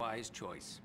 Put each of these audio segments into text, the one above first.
wise choice.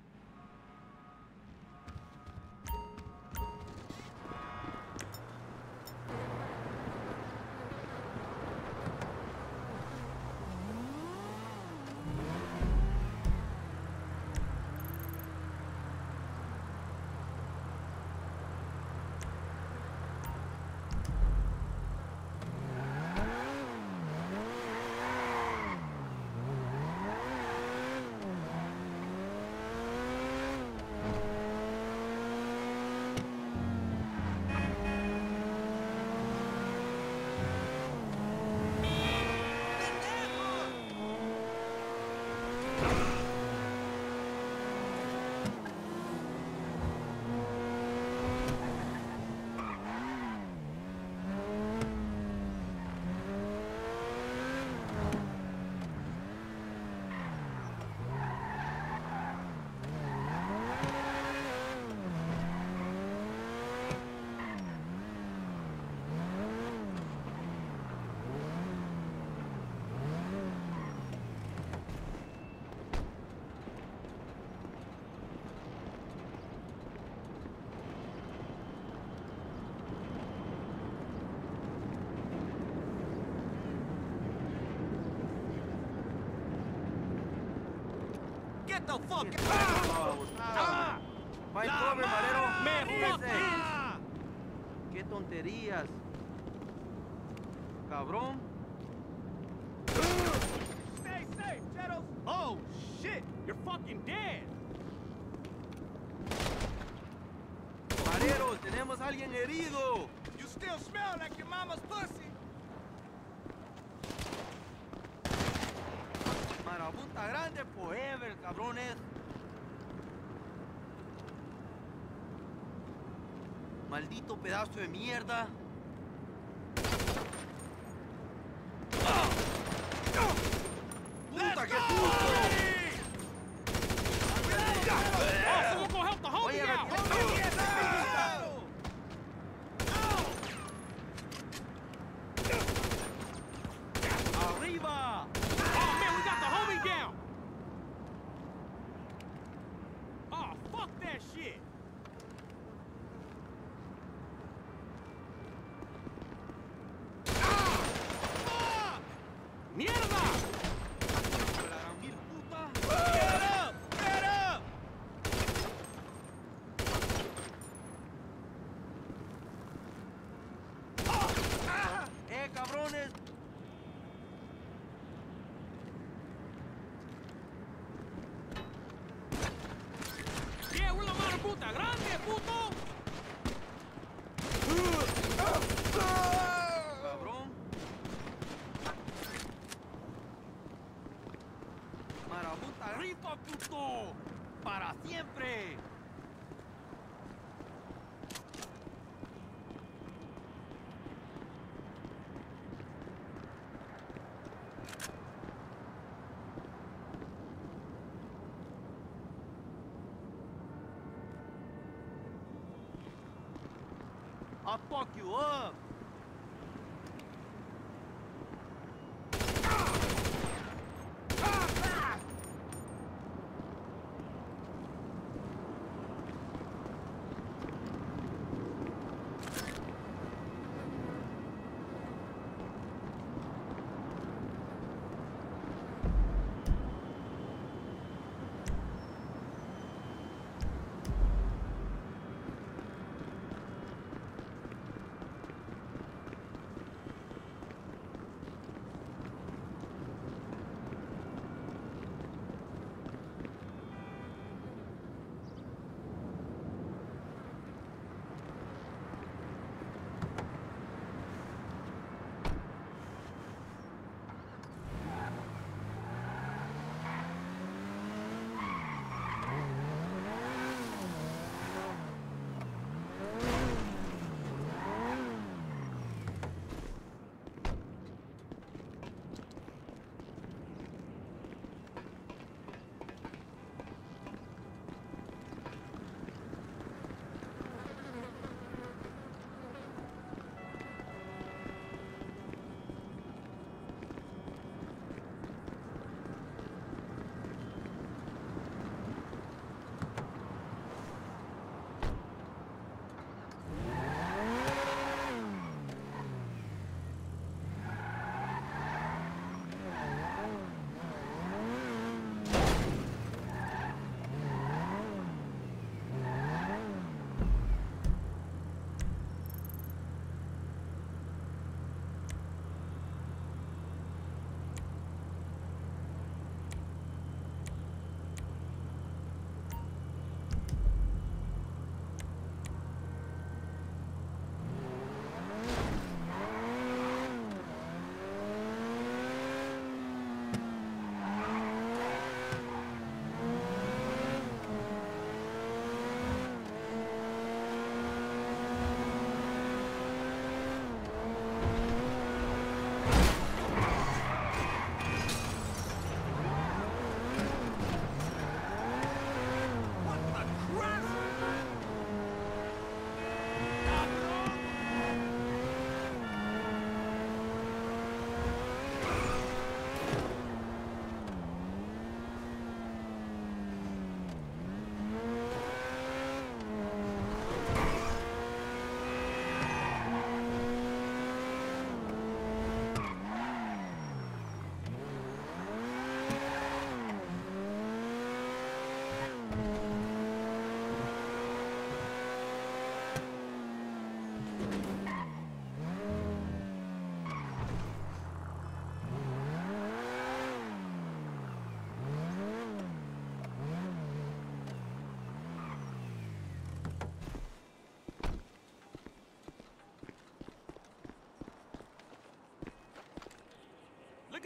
Get the fuck out! Find cover, Madero. Man, fuck this! ¡Qué tonterías! Cabrón. Stay safe, Jettos! Oh, shit! You're fucking dead! Madero, tenemos a alguien herido. You still smell like your mama's pussy! Marabunta grande forever, cabrones. Maldito pedazo de mierda. ¡Puta, qué susto! Someone go help the homie Oye, out! ¡Arriba! Oh man, we got the homie down! Oh, fuck that shit! ¡Mierda! ¡La gran mil puta! Get up! Get up! Cabrones! Yeah, we're la mano puta grande, puto! Cabrón. Marabunta rifa, puto. Para siempre. I'll fuck you up.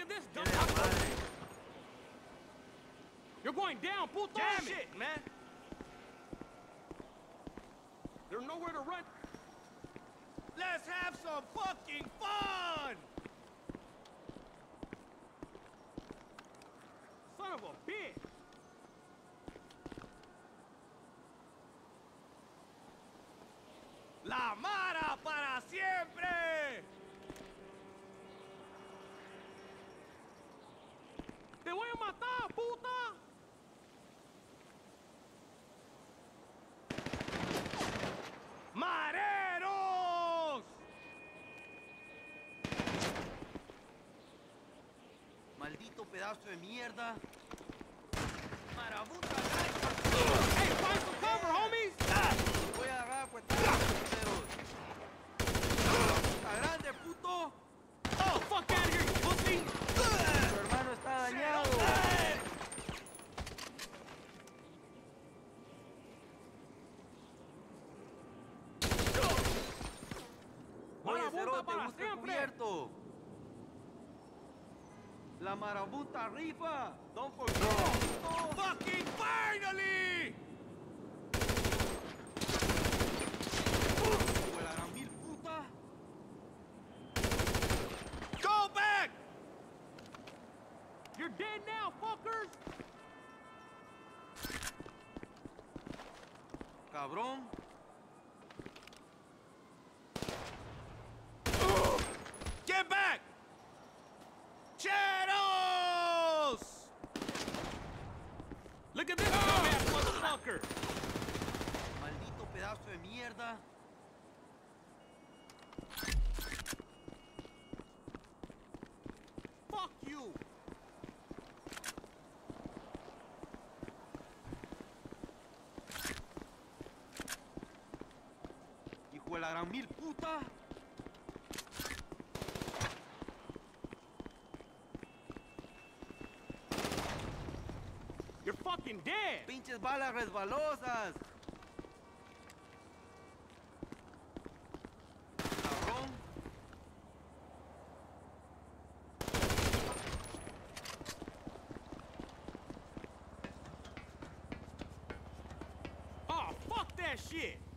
at this dumb. Tiene la madre. You're going down, puto. Damn Shit, it. man. There's nowhere to run. Let's have some fucking fun! Son of a bitch! La Mara para siempre! ¡Te voy a matar, puta! ¡Mareros! Maldito pedazo de mierda. Marabunta. Hey, find some cover, homies! Voy a agarrar pues puteros. Marabunta grande, puto. Oh, fuck out of here, you pussy! Tu hermano está dañado. Oye, Marabunta Cerote, para busca siempre. cubierto. La marabunta rifa. Don't forget. Oh, fucking finally! Hijo de la gran mil puta. Go back! You're dead now, fuckers! Cabrón. Get back! Shadows! Look at this dumbass motherfucker! Maldito pedazo de mierda. Fuck you! Hijo de la gran mil puta. You're fucking dead! Pinches balas resbalosas. Cabrón. Oh, fuck that shit!